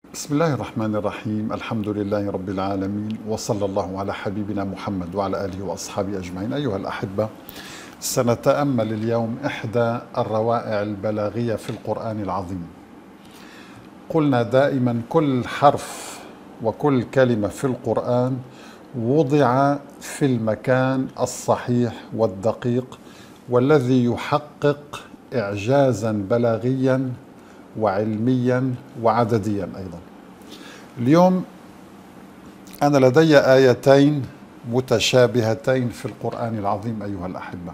بسم الله الرحمن الرحيم. الحمد لله رب العالمين، وصلى الله على حبيبنا محمد وعلى آله وأصحابه أجمعين. أيها الأحبة، سنتأمل اليوم إحدى الروائع البلاغية في القرآن العظيم. قلنا دائما كل حرف وكل كلمة في القرآن وضع في المكان الصحيح والدقيق والذي يحقق إعجازا بلاغيا وعلميا وعدديا أيضا. اليوم أنا لدي آيتين متشابهتين في القرآن العظيم أيها الأحبة،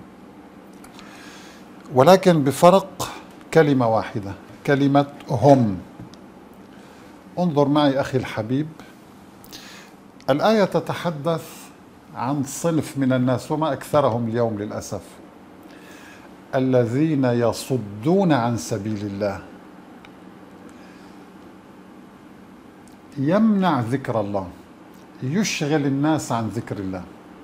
ولكن بفرق كلمة واحدة، كلمة هم. انظر معي أخي الحبيب، الآية تتحدث عن صنف من الناس وما أكثرهم اليوم للأسف، الذين يصدون عن سبيل الله، يمنع ذكر الله، يشغل الناس عن ذكر الله.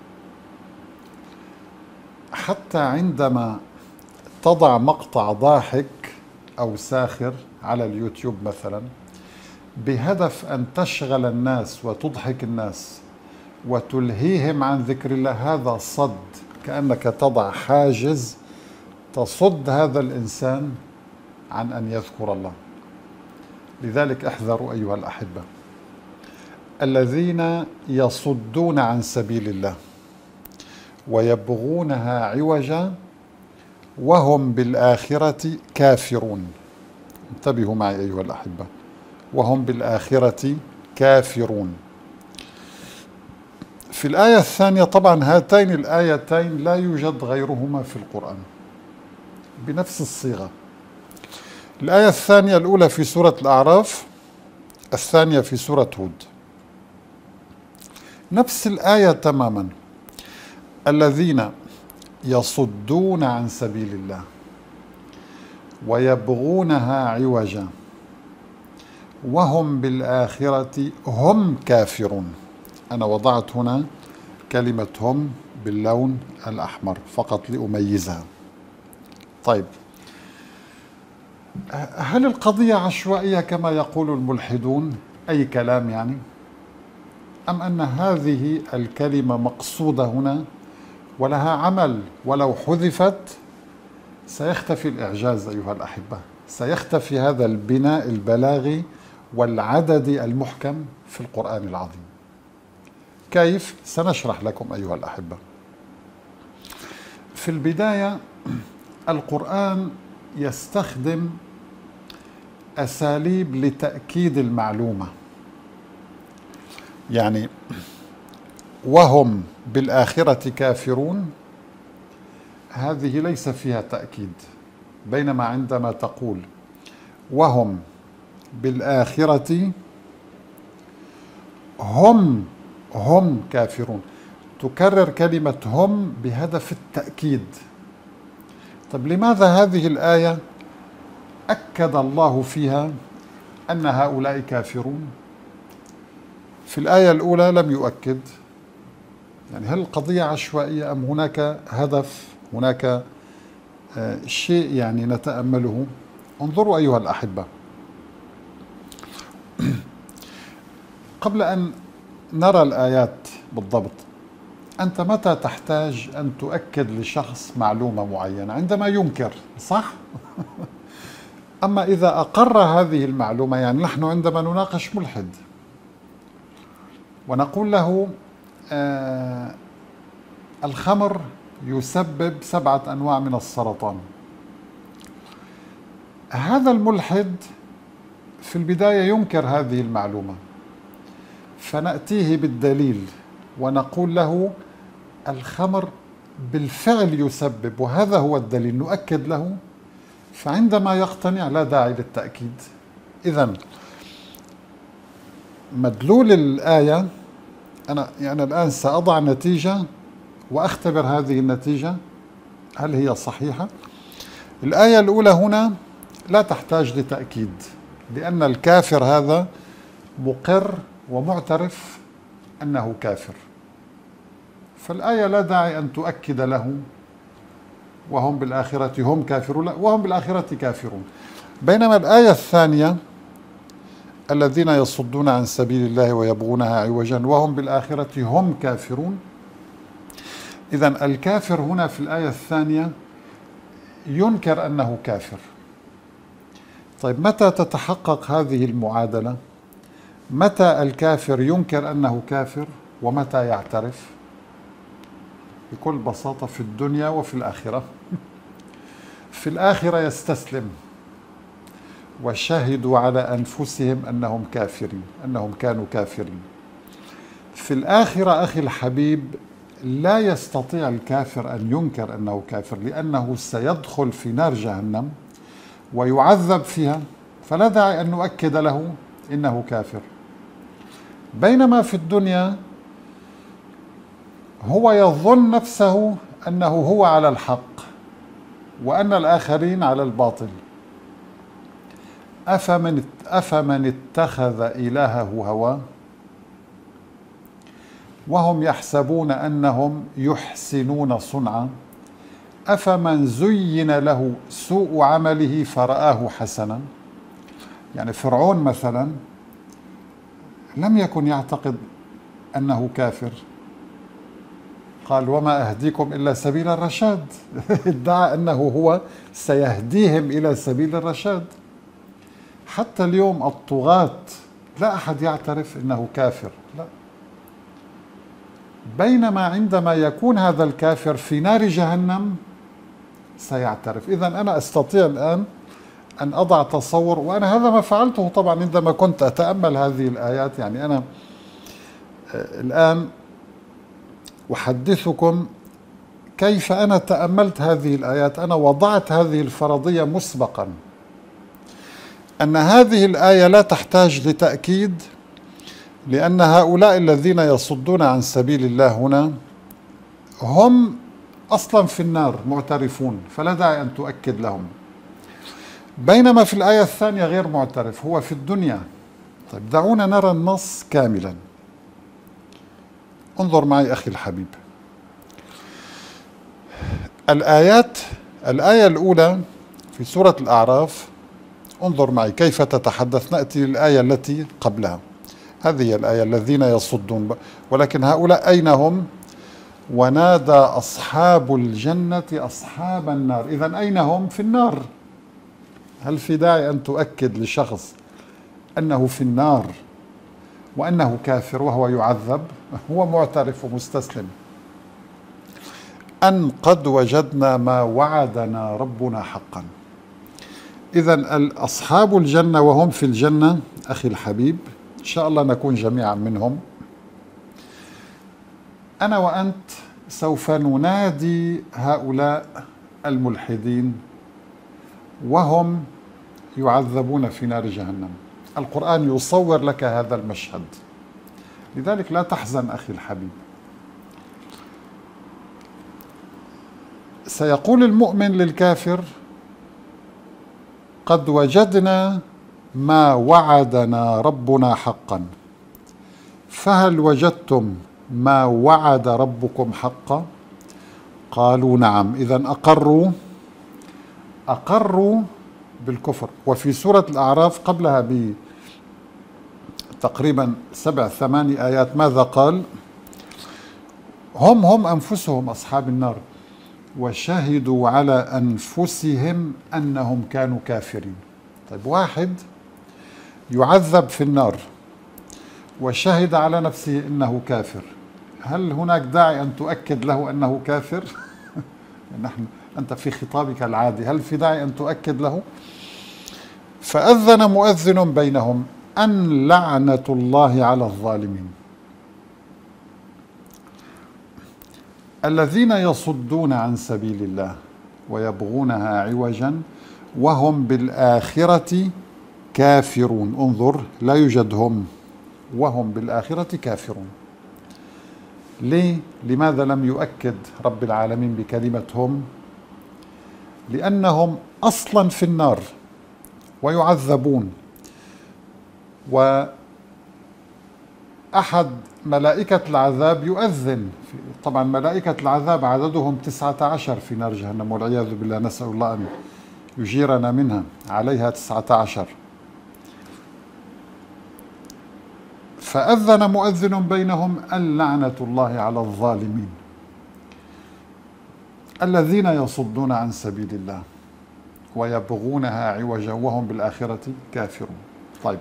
حتى عندما تضع مقطع ضاحك أو ساخر على اليوتيوب مثلا بهدف أن تشغل الناس وتضحك الناس وتلهيهم عن ذكر الله، هذا صد، كأنك تضع حاجز تصد هذا الإنسان عن أن يذكر الله. لذلك احذروا أيها الأحبة، الذين يصدون عن سبيل الله ويبغونها عوجا وهم بالآخرة كافرون. انتبهوا معي أيها الأحبة، وهم بالآخرة كافرون. في الآية الثانية، طبعا هاتين الآيتين لا يوجد غيرهما في القرآن بنفس الصيغة. الآية الثانية، الأولى في سورة الأعراف، الثانية في سورة هود، نفس الآية تماما. الذين يصدون عن سبيل الله ويبغونها عوجا وهم بالآخرة هم كافرون. أنا وضعت هنا كلمة هم باللون الأحمر فقط لأميزها. طيب، هل القضية عشوائية كما يقول الملحدون، أي كلام يعني، أم أن هذه الكلمة مقصودة هنا ولها عمل؟ ولو حذفت سيختفي الإعجاز أيها الأحبة، سيختفي هذا البناء البلاغي والعددي المحكم في القرآن العظيم. كيف؟ سنشرح لكم أيها الأحبة. في البداية، القرآن يستخدم أساليب لتأكيد المعلومة، يعني وهم بالآخرة كافرون، هذه ليس فيها تأكيد، بينما عندما تقول وهم بالآخرة هم كافرون، تكرر كلمة هم بهدف التأكيد. طيب، لماذا هذه الآية أكد الله فيها أن هؤلاء كافرون؟ في الآية الأولى لم يؤكد. يعني هل القضية عشوائية أم هناك هدف، هناك شيء يعني نتأمله؟ انظروا أيها الأحبة، قبل أن نرى الآيات بالضبط، أنت متى تحتاج أن تؤكد لشخص معلومة معينة؟ عندما ينكر، صح؟ أما إذا أقر هذه المعلومة، يعني نحن عندما نناقش ملحد ونقول له الخمر يسبب 7 أنواع من السرطان، هذا الملحد في البداية ينكر هذه المعلومة، فنأتيه بالدليل ونقول له الخمر بالفعل يسبب، وهذا هو الدليل، نؤكد له، فعندما يقتنع لا داعي للتأكيد. إذن مدلول الآية، أنا الآن سأضع نتيجة وأختبر هذه النتيجة هل هي صحيحة. الآية الأولى هنا لا تحتاج لتأكيد، لأن الكافر هذا مقر ومعترف أنه كافر، فالآية لا داعي أن تؤكد له وهم بالآخرة هم كافرون، لا، وهم بالآخرة كافرون. بينما الآية الثانية الذين يصدون عن سبيل الله ويبغونها عوجا وهم بالآخرة هم كافرون. إذن الكافر هنا في الآية الثانية ينكر أنه كافر. طيب متى تتحقق هذه المعادلة؟ متى الكافر ينكر أنه كافر ومتى يعترف؟ بكل بساطة في الدنيا وفي الآخرة. في الآخرة يستسلم وشهدوا على أنفسهم أنهم كافرين، أنهم كانوا كافرين. في الآخرة أخي الحبيب لا يستطيع الكافر أن ينكر أنه كافر، لأنه سيدخل في نار جهنم ويعذب فيها، فلا داعي أن نؤكد له إنه كافر. بينما في الدنيا هو يظن نفسه أنه هو على الحق وأن الآخرين على الباطل. أفمن اتخذ إلهه هواه وهم يحسبون أنهم يحسنون صنعا أفمن زين له سوء عمله فرآه حسنا. يعني فرعون مثلا لم يكن يعتقد أنه كافر، قال وما أهديكم إلا سبيل الرشاد. ادعى أنه هو سيهديهم إلى سبيل الرشاد. حتى اليوم الطغاة لا أحد يعترف أنه كافر، لا. بينما عندما يكون هذا الكافر في نار جهنم سيعترف. إذن أنا أستطيع الآن أن أضع تصور، وأنا هذا ما فعلته طبعا عندما كنت أتأمل هذه الآيات. يعني أنا الآن أحدثكم كيف أنا تأملت هذه الآيات. أنا وضعت هذه الفرضية مسبقا أن هذه الآية لا تحتاج لتأكيد، لأن هؤلاء الذين يصدون عن سبيل الله هنا هم أصلا في النار معترفون، فلا داعي أن تؤكد لهم. بينما في الآية الثانية غير معترف، هو في الدنيا. طيب دعونا نرى النص كاملا. انظر معي أخي الحبيب. الآية الأولى في سورة الأعراف، انظر معي كيف تتحدث. نأتي للآية التي قبلها. هذه هي الآية الذين يصدون، ولكن هؤلاء أين هم؟ ونادى أصحاب الجنة أصحاب النار. إذن أين هم؟ في النار. هل في داعي أن تؤكد لشخص أنه في النار وأنه كافر وهو يعذب؟ هو معترف ومستسلم. أن قد وجدنا ما وعدنا ربنا حقا. إذن أصحاب الجنة وهم في الجنة أخي الحبيب، إن شاء الله نكون جميعا منهم. أنا وأنت سوف ننادي هؤلاء الملحدين وهم يعذبون في نار جهنم. القرآن يصور لك هذا المشهد، لذلك لا تحزن أخي الحبيب. سيقول المؤمن للكافر قد وجدنا ما وعدنا ربنا حقا، فهل وجدتم ما وعد ربكم حقا؟ قالوا نعم. إذن أقروا بالكفر. وفي سورة الأعراف قبلها بتقريبا 7-8 آيات ماذا قال؟ هم أنفسهم أصحاب النار وشهدوا على أنفسهم أنهم كانوا كافرين. طيب واحد يعذب في النار وشهد على نفسه أنه كافر، هل هناك داعي أن تؤكد له أنه كافر؟ أنت في خطابك العادي، هل في داعي أن تؤكد له؟ فأذن مؤذن بينهم أن لعنة الله على الظالمين. الذين يصدون عن سبيل الله ويبغونها عوجا وهم بالآخرة كافرون. انظر، لا يوجد هم، وهم بالآخرة كافرون. ليه؟ لماذا لم يؤكد رب العالمين بكلمة هم؟ لأنهم أصلا في النار ويعذبون، وأحد ملائكة العذاب يؤذن. طبعا ملائكة العذاب عددهم 19 في نار جهنم والعياذ بالله، نسأل الله أن يجيرنا منها. عليها 19. فأذن مؤذن بينهم اللعنة الله على الظالمين الذين يصدون عن سبيل الله ويبغونها عوجا وهم بالآخرة كافرون. طيب،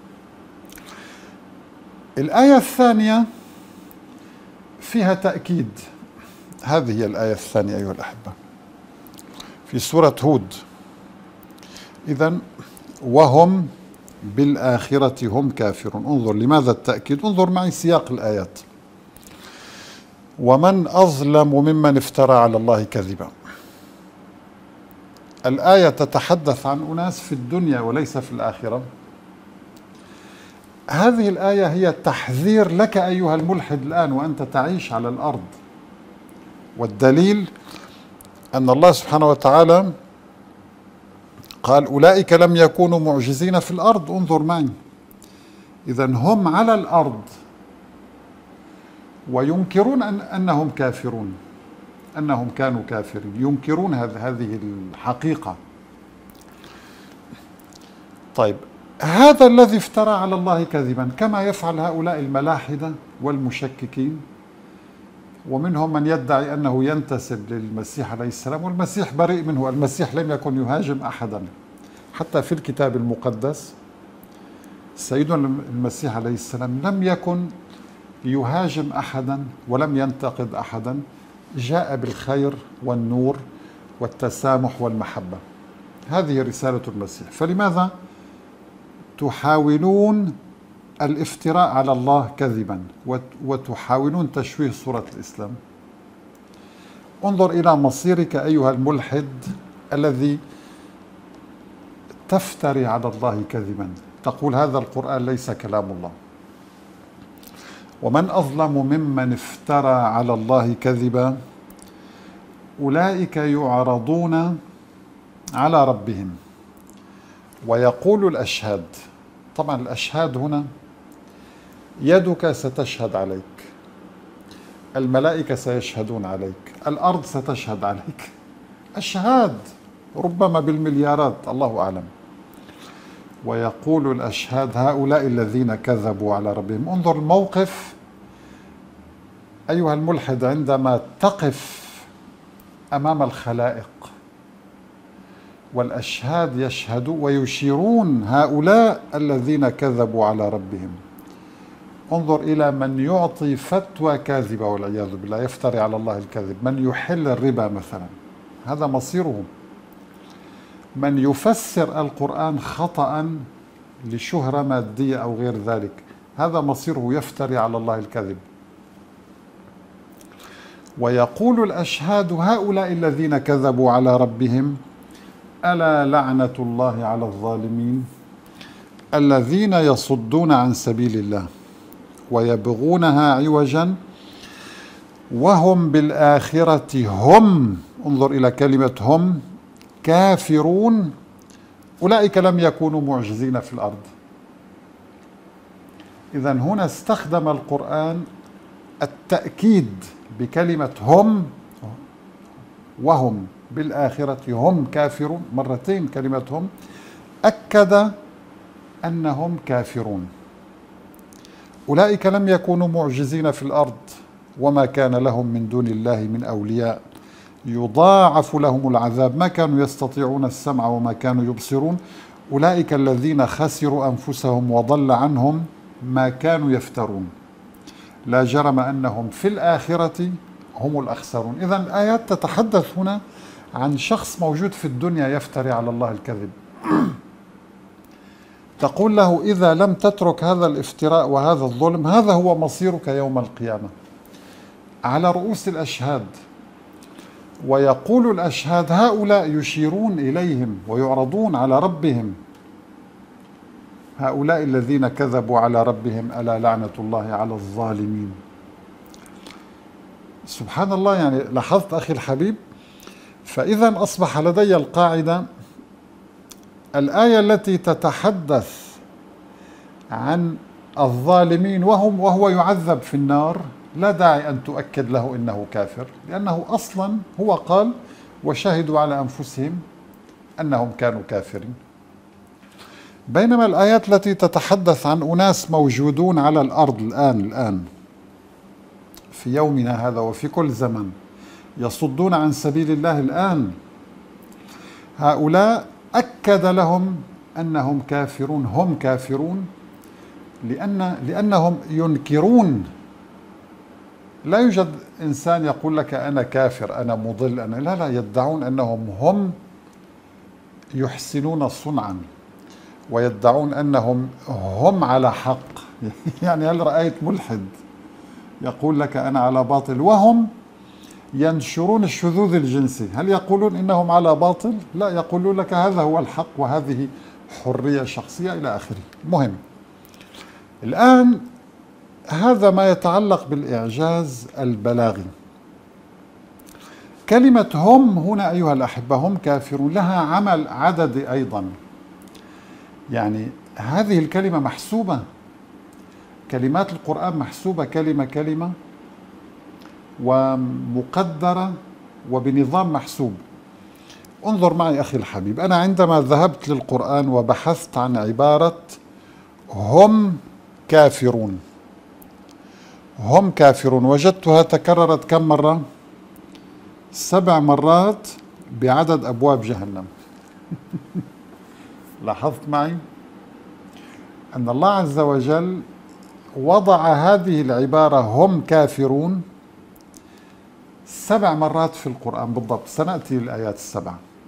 الآية الثانية فيها تأكيد. هذه هي الآية الثانية أيها الأحبة في سورة هود. إذن وهم بالآخرة هم كافرون. انظر لماذا التأكيد، انظر معي سياق الآيات. ومن أظلم ممن افترى على الله كذبا. الآية تتحدث عن أناس في الدنيا وليس في الآخرة. هذه الآية هي تحذير لك أيها الملحد الآن وأنت تعيش على الأرض، والدليل أن الله سبحانه وتعالى قال أولئك لم يكونوا معجزين في الأرض. انظر معي، إذن هم على الأرض وينكرون أنهم كافرون، أنهم كانوا كافرين، ينكرون هذه الحقيقة. طيب، هذا الذي افترى على الله كذبا كما يفعل هؤلاء الملاحدة والمشككين، ومنهم من يدعي أنه ينتسب للمسيح عليه السلام والمسيح بريء منه. المسيح لم يكن يهاجم أحدا، حتى في الكتاب المقدس سيدنا المسيح عليه السلام لم يكن يهاجم أحدا ولم ينتقد أحدا، جاء بالخير والنور والتسامح والمحبة. هذه رسالة المسيح. فلماذا تحاولون الافتراء على الله كذبا وتحاولون تشويه صورة الإسلام؟ انظر إلى مصيرك أيها الملحد الذي تفتري على الله كذبا، تقول هذا القرآن ليس كلام الله. ومن أظلم ممن افترى على الله كذبا أولئك يعرضون على ربهم ويقول الأشهاد. طبعا الأشهاد هنا يدك ستشهد عليك، الملائكة سيشهدون عليك، الأرض ستشهد عليك، أشهاد ربما بالمليارات، الله أعلم. ويقول الأشهاد هؤلاء الذين كذبوا على ربهم. انظر الموقف أيها الملحد عندما تقف أمام الخلائق والأشهاد يشهدون ويشيرون هؤلاء الذين كذبوا على ربهم. انظر إلى من يعطي فتوى كاذبة والعياذ بالله، يفتري على الله الكذب، من يحل الربا مثلا، هذا مصيره. من يفسر القرآن خطأ لشهرة مادية أو غير ذلك، هذا مصيره، يفتري على الله الكذب. ويقول الأشهاد هؤلاء الذين كذبوا على ربهم ألا لعنة الله على الظالمين الذين يصدون عن سبيل الله ويبغونها عوجا وهم بالآخرة هم، انظر إلى كلمة هم، كافرون. أولئك لم يكونوا معجزين في الأرض. إذن هنا استخدم القرآن التأكيد بكلمة هم وهم بالآخرة هم كافرون مرتين. كلمة هم أكد أنهم كافرون. أولئك لم يكونوا معجزين في الأرض وما كان لهم من دون الله من أولياء يضاعف لهم العذاب ما كانوا يستطيعون السمع وما كانوا يبصرون أولئك الذين خسروا أنفسهم وضل عنهم ما كانوا يفترون لا جرم أنهم في الآخرة هم الأخسرون. إذن الآيات تتحدث هنا عن شخص موجود في الدنيا يفتري على الله الكذب. تقول له إذا لم تترك هذا الافتراء وهذا الظلم هذا هو مصيرك يوم القيامة على رؤوس الأشهاد. ويقول الأشهاد هؤلاء يشيرون إليهم ويعرضون على ربهم هؤلاء الذين كذبوا على ربهم ألا لعنة الله على الظالمين. سبحان الله، يعني لاحظت أخي الحبيب؟ فإذا أصبح لدي القاعدة: الآية التي تتحدث عن الظالمين وهو يعذب في النار لا داعي أن تؤكد له إنه كافر، لأنه أصلا هو قال وشهدوا على أنفسهم أنهم كانوا كافرين. بينما الآيات التي تتحدث عن أناس موجودون على الأرض الآن في يومنا هذا وفي كل زمن يصدون عن سبيل الله الآن، هؤلاء أكد لهم أنهم كافرون، هم كافرون لأنهم ينكرون. لا يوجد إنسان يقول لك أنا كافر، أنا مضل، أنا لا، يدعون أنهم هم يحسنون صنعا، ويدعون أنهم هم على حق. يعني هل رأيت ملحد يقول لك أنا على باطل؟ وهم ينشرون الشذوذ الجنسي، هل يقولون إنهم على باطل؟ لا، يقولون لك هذا هو الحق وهذه حرية شخصية إلى آخره. مهم. الآن هذا ما يتعلق بالإعجاز البلاغي. كلمة هم هنا أيها الأحبة، هم كافرون، لها عمل عددي أيضا. يعني هذه الكلمة محسوبة، كلمات القرآن محسوبة كلمة كلمة ومقدرة وبنظام محسوب. انظر معي أخي الحبيب، أنا عندما ذهبت للقرآن وبحثت عن عبارة هم كافرون، هم كافرون، وجدتها تكررت كم مرة؟ 7 مرات بعدد أبواب جهنم. لاحظت معي أن الله عز وجل وضع هذه العبارة هم كافرون 7 مرات في القرآن بالضبط. سنأتي للآيات ال7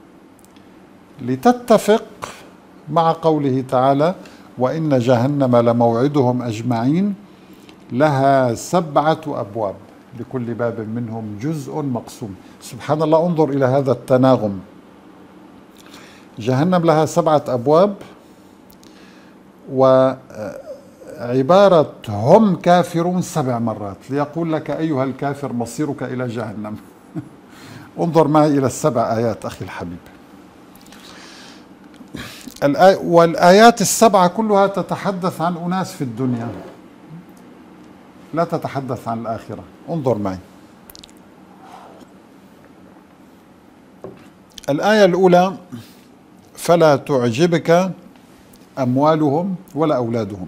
لتتفق مع قوله تعالى وإن جهنم لموعدهم أجمعين لها 7 أبواب لكل باب منهم جزء مقسوم. سبحان الله، انظر إلى هذا التناغم. جهنم لها 7 أبواب، وعبارة هم كافرون 7 مرات ليقول لك أيها الكافر مصيرك إلى جهنم. انظر معي إلى ال7 آيات أخي الحبيب. والآيات ال7 كلها تتحدث عن أناس في الدنيا، لا تتحدث عن الآخرة. انظر معي. الآية الأولى فلا تعجبك أموالهم ولا أولادهم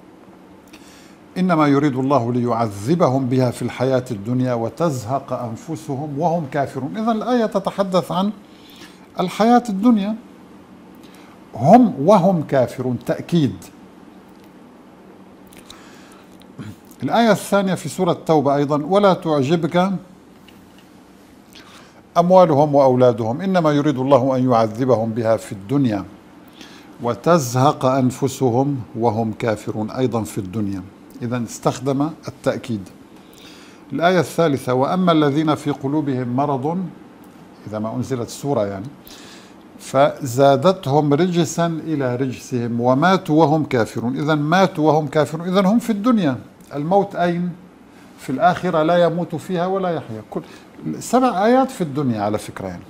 إنما يريد الله ليعذبهم بها في الحياة الدنيا وتزهق أنفسهم وهم كافرون. إذن الآية تتحدث عن الحياة الدنيا، هم وهم كافرون، تأكيد. الآية الثانية في سورة التوبة أيضا ولا تعجبك أموالهم وأولادهم إنما يريد الله أن يعذبهم بها في الدنيا وتزهق أنفسهم وهم كافرون، أيضا في الدنيا. إذن استخدم التأكيد. الآية الثالثة وأما الذين في قلوبهم مرض، إذا ما أنزلت السورة يعني، فزادتهم رجسا إلى رجسهم وماتوا وهم كافرون. إذن ماتوا وهم كافرون، إذن هم في الدنيا. الموت أين؟ في الآخرة، لا يموت فيها ولا يحيا. 7 آيات في الدنيا على فكرة يعني.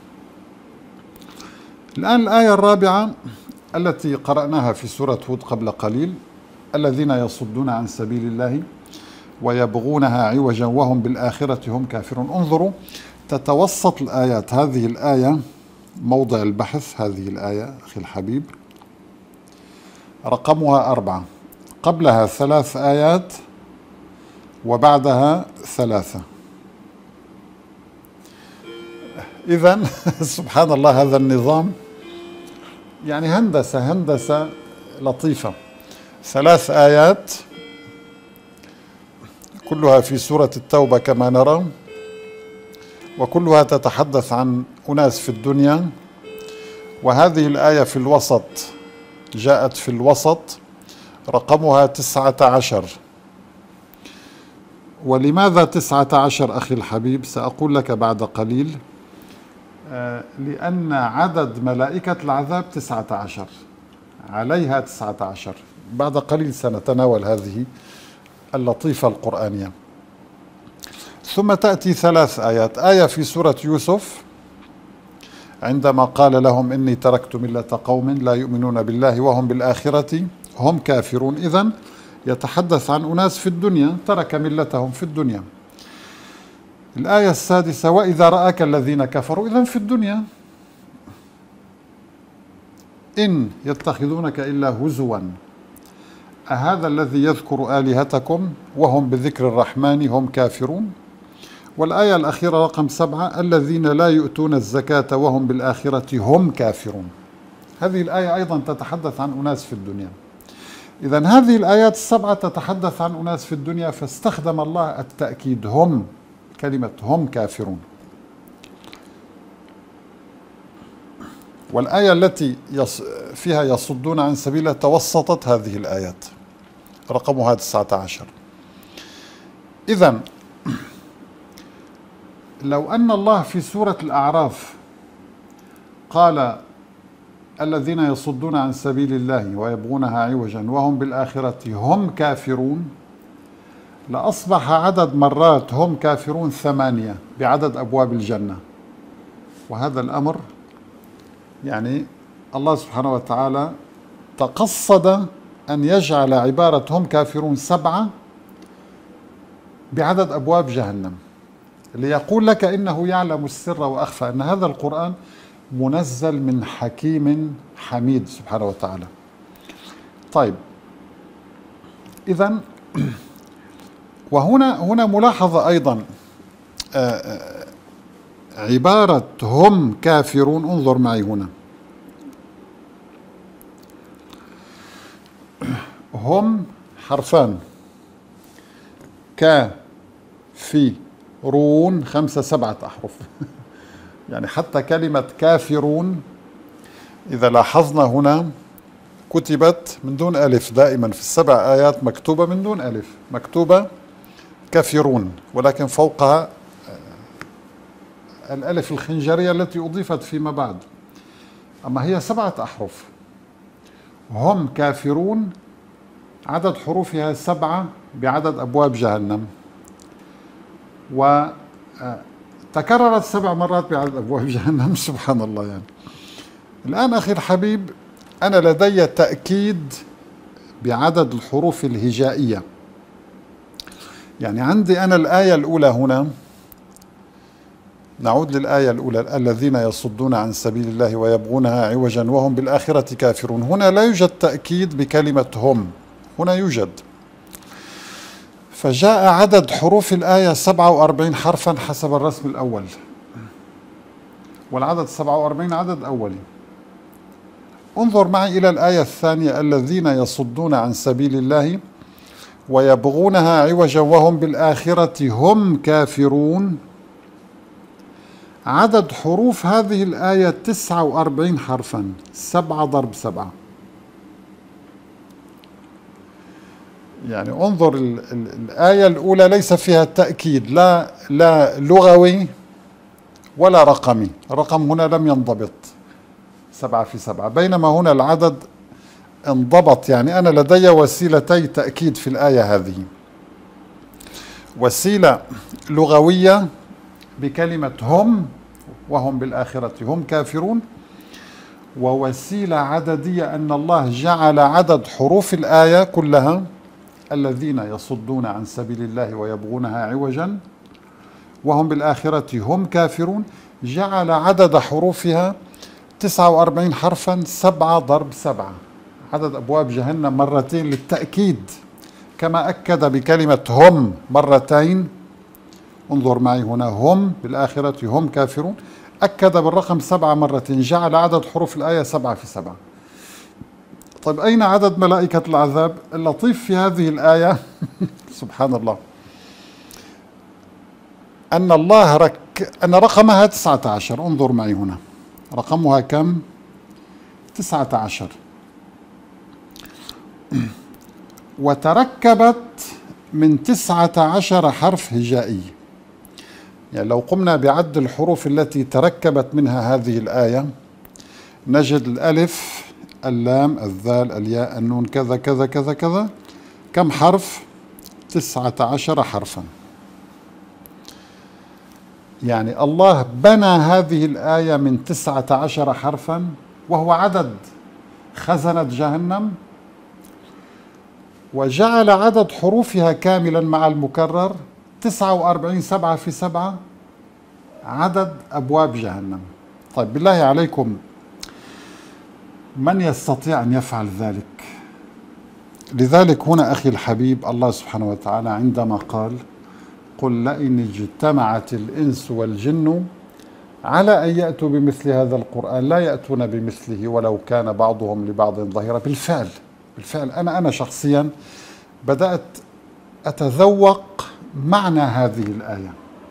الآن الآية الرابعة التي قرأناها في سورة هود قبل قليل الذين يصدون عن سبيل الله ويبغونها عوجا وهم بالآخرة هم كافرون. انظروا، تتوسط الآيات. هذه الآية موضع البحث، هذه الآية أخي الحبيب رقمها 4، قبلها 3 آيات وبعدها 3. إذن سبحان الله، هذا النظام يعني هندسة لطيفة. 3 آيات كلها في سورة التوبة كما نرى، وكلها تتحدث عن أناس في الدنيا، وهذه الآية في الوسط، جاءت في الوسط، رقمها 19. ولماذا 19 أخي الحبيب؟ سأقول لك بعد قليل. لأن عدد ملائكة العذاب 19، عليها 19. بعد قليل سنتناول هذه اللطيفة القرآنية. ثم تأتي 3 آيات. آية في سورة يوسف عندما قال لهم إني تركت ملة قوم لا يؤمنون بالله وهم بالآخرة هم كافرون. إذن يتحدث عن أناس في الدنيا ترك ملتهم في الدنيا. الآية السادسة وإذا رآك الذين كفروا، إذن في الدنيا. إن يتخذونك إلا هزوا أهذا الذي يذكر آلهتكم وهم بذكر الرحمن هم كافرون. والآية الأخيرة رقم 7 الذين لا يؤتون الزكاة وهم بالآخرة هم كافرون. هذه الآية أيضا تتحدث عن أناس في الدنيا. إذن هذه الآيات ال7 تتحدث عن أناس في الدنيا، فاستخدم الله التأكيد هم، كلمة هم كافرون. والآية التي فيها يصدون عن سبيل الله توسطت هذه الآيات رقمها 19. إذن لو أن الله في سورة الأعراف قال الذين يصدون عن سبيل الله ويبغونها عوجا وهم بالآخرة هم كافرون، لأصبح عدد مرات هم كافرون 8 بعدد أبواب الجنة. وهذا الأمر يعني الله سبحانه وتعالى تقصد أن يجعل عبارة هم كافرون 7 بعدد أبواب جهنم، ليقول لك إنه يعلم السر وأخفى، أن هذا القرآن منزل من حكيم حميد سبحانه وتعالى. طيب إذن وهنا ملاحظة أيضا، عبارة هم كافرون، انظر معي هنا، هم حرفان، كافرون 5 7 أحرف يعني حتى كلمة كافرون إذا لاحظنا هنا كتبت من دون ألف، دائما في ال7 آيات مكتوبة من دون ألف، مكتوبة كافرون، ولكن فوقها الألف الخنجرية التي أضيفت فيما بعد. أما هي 7 أحرف، هم كافرون عدد حروفها 7 بعدد أبواب جهنم، وتكررت 7 مرات بعدد أبواب جهنم سبحان الله. يعني الآن أخي الحبيب أنا لدي تأكيد بعدد الحروف الهجائية. يعني عندي أنا الآية الأولى هنا، نعود للآية الأولى الذين يصدون عن سبيل الله ويبغونها عوجا وهم بالآخرة كافرون. هنا لا يوجد تأكيد بكلمة هم، هنا يوجد، فجاء عدد حروف الآية 47 حرفا حسب الرسم الأول، والعدد 47 عدد أولي. انظر معي إلى الآية الثانية الذين يصدون عن سبيل الله ويبغونها عوجا وهم بالآخرة هم كافرون. عدد حروف هذه الآية 49 حرفا، 7 ضرب 7. يعني انظر الآية الأولى ليس فيها التأكيد لا لغوي ولا رقمي، الرقم هنا لم ينضبط 7 في 7، بينما هنا العدد انضبط. يعني أنا لدي وسيلتي تأكيد في الآية هذه، وسيلة لغوية بكلمة هم وهم بالآخرة هم كافرون، ووسيلة عددية أن الله جعل عدد حروف الآية كلها الذين يصدون عن سبيل الله ويبغونها عوجا وهم بالآخرة هم كافرون، جعل عدد حروفها 49 حرفا، 7 ضرب 7، عدد أبواب جهنم مرتين للتأكيد، كما أكد بكلمة هم مرتين. انظر معي هنا هم بالآخرة هم كافرون، أكد بالرقم 7 مرتين، جعل عدد حروف الآية 7 في 7. طيب أين عدد ملائكة العذاب؟ اللطيف في هذه الآية سبحان الله أن الله أن رقمها 19. انظر معي هنا رقمها كم؟ 19، وتركبت من 19 حرف هجائي. يعني لو قمنا بعد الحروف التي تركبت منها هذه الآية نجد الألف، اللام، الذال، الياء، النون، كذا كذا كذا كذا، كم حرف؟ 19 حرفا. يعني الله بنى هذه الآية من 19 حرفا، وهو عدد خزنة جهنم، وجعل عدد حروفها كاملا مع المكرر 49، 7 في 7 عدد أبواب جهنم. طيب بالله عليكم من يستطيع أن يفعل ذلك؟ لذلك هنا أخي الحبيب الله سبحانه وتعالى عندما قال قل لئن اجتمعت الإنس والجن على أن يأتوا بمثل هذا القرآن لا يأتون بمثله ولو كان بعضهم لبعض ظهيرا. بالفعل أنا شخصيا بدأت أتذوق معنى هذه الآية.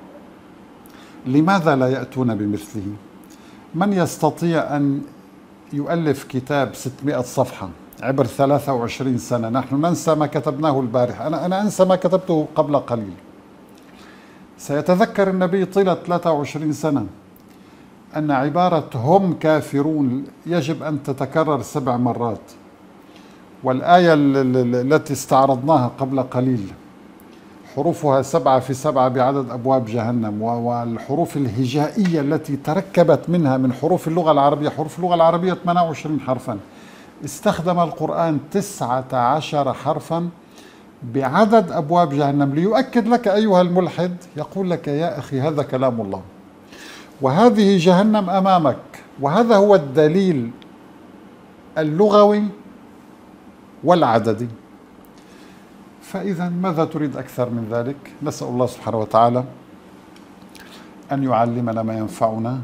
لماذا لا يأتون بمثله؟ من يستطيع أن يؤلف كتاب 600 صفحة عبر 23 سنة؟ نحن ننسى ما كتبناه البارحة، أنا أنسى ما كتبته قبل قليل. سيتذكر النبي طيلة 23 سنة أن عبارة هم كافرون يجب أن تتكرر 7 مرات، والآية التي استعرضناها قبل قليل حروفها 7 في 7 بعدد أبواب جهنم، والحروف الهجائية التي تركبت منها من حروف اللغة العربية، حروف اللغة العربية 28 حرفا، استخدم القرآن 19 حرفا بعدد أبواب جهنم ليؤكد لك أيها الملحد، يقول لك يا أخي هذا كلام الله وهذه جهنم أمامك، وهذا هو الدليل اللغوي والعددي. فإذا ماذا تريد أكثر من ذلك؟ نسأل الله سبحانه وتعالى أن يعلمنا ما ينفعنا،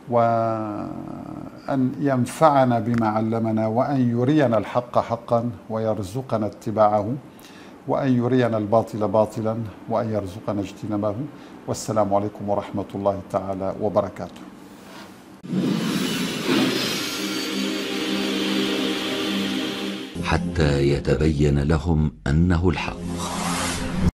وأن ينفعنا بما علمنا، وأن يرينا الحق حقا ويرزقنا اتباعه، وأن يرينا الباطل باطلا وأن يرزقنا اجتنابه. والسلام عليكم ورحمة الله تعالى وبركاته. حتى يتبين لهم أنه الحق.